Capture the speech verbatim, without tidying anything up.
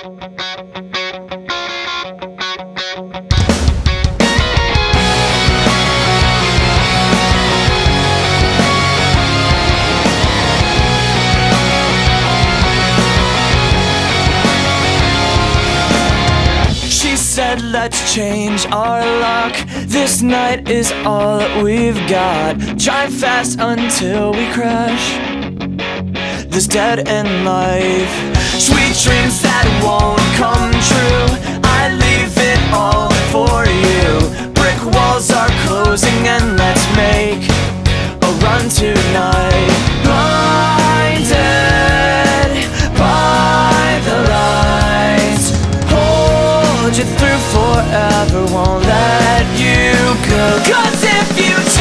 Said let's change our luck. This night is all that we've got. Drive fast until we crash this dead-end life. Sweet dreams that won't come true, I leave it all for you. Brick walls are closing and let's make a run tonight. Blinded by the lights, hold you through forever, won't let you go. 'Cause if you